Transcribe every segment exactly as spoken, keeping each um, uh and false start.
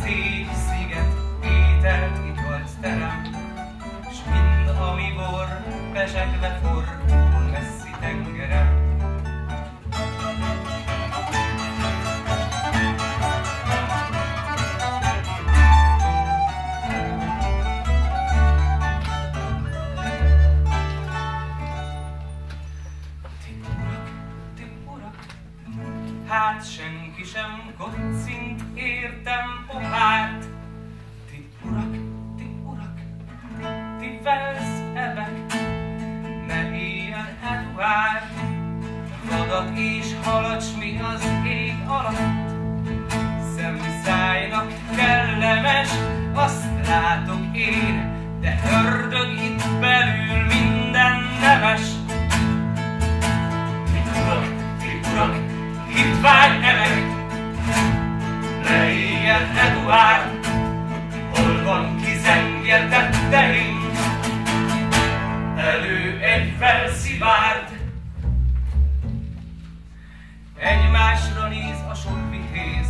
szép sziget, ételt, italt terem, s mind ami bor, pesegve fordul messzi tengeren. Hát senki sem kocint, értem pohát. Ti urak, ti urak, ti, ti velszebek, ne éljen Eduárd. Vadak és halacs mi az ég alatt, szemszájnak kellemes, azt látok én, de ördög itt belül minden nemes. Ti urak, ti urak, hitvány emek, ne éljen Eduárd, hol van kizengetett tehén, elő egy felszivárd. Egymásra néz a sok vitéz,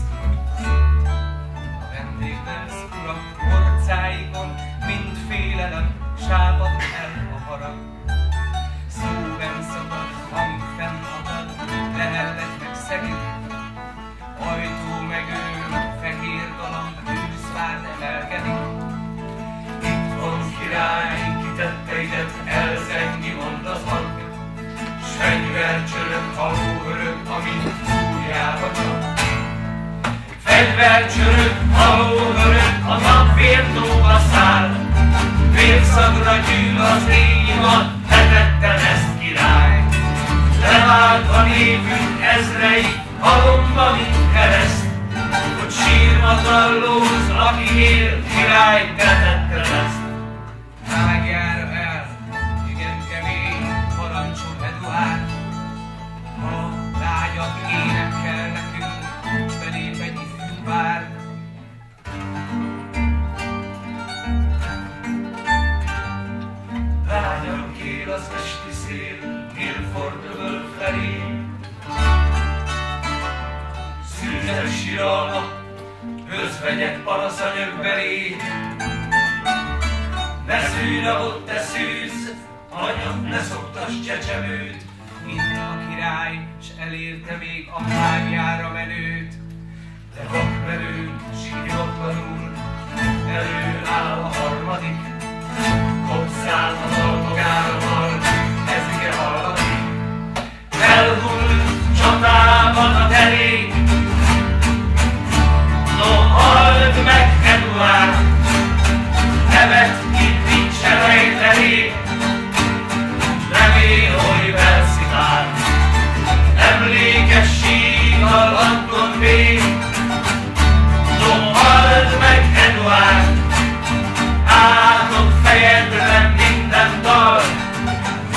a vendégvelsz urak orcáikon, mint félelem, sápad el a harag. Szó nem szabad, hang fennakad, lelvet szegít, ajtó megőr, fehér galamb, tűzvárd emelkedik. Itt van király, kitetteidet elzengi, mond az mag, s fegyvercsörög, haló örök, amint fúrjába csap. Fegyvercsörög, haló örök, a nap vértóba száll, vérszagra gyűl az éjjima, tetettem ezt király. Leváltva névünk ezrei, halomba, mint kereszt, hogy sírva tallóz, aki él, király, te tetted ezt. Ágjára el, igen kemény, parancsol Eduárd, ha lágyat énekel nekünk, s belép egy ifjú bárd. Lágyan kél az esti szél, Milford öböl felé, szűzes siralma, özvegyek panaszanyag belé. Ne szűj ott, te szűz, anya, ne szoktass csecsemőt, mint a király, s elérte még a hágjára menőt. De vakmerőn, sírotlanul, előáll a harmadik, kopszál a dalmagárral, ezike hallatik. Elhull csatában a terék, no, halld meg, Eduárd, nevet itt nincs elejteni, remél, hogy velszivár, emlékes síkkal Anton vég. No, halld meg, Eduárd, átok fejedben minden dal,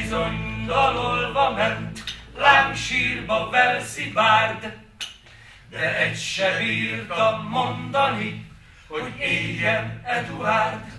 bizony dalolva ment, lám sírba velszi bárd, de egy se bírtam mondani, hogy éljen Eduárd.